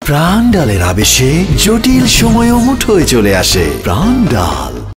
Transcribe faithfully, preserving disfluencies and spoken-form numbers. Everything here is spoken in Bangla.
প্রাণ ডালের আবেশে জটিল সময়ও মুঠোয় চলে আসে। প্রাণ ডাল।